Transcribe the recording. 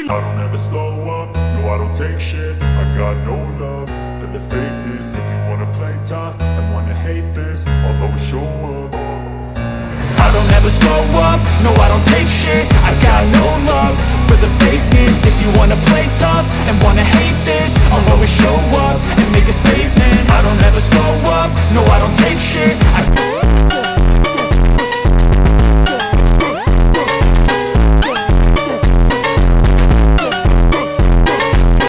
I don't ever slow up, no I don't take shit. I got no love for the fakeness. If you wanna play tough and wanna hate this, I'll always show up. I don't ever slow up, no I don't take shit. I got no love for the fakeness. If you wanna play tough and wanna hate this, I'll always show up and make a statement. I don't ever slow